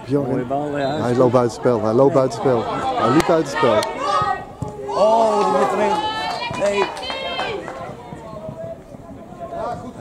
Mooie bal, ja. Hij loopt buitenspel. Hij loopt buitenspel. Hij liep buitenspel. Oh, die moet erin. Nee.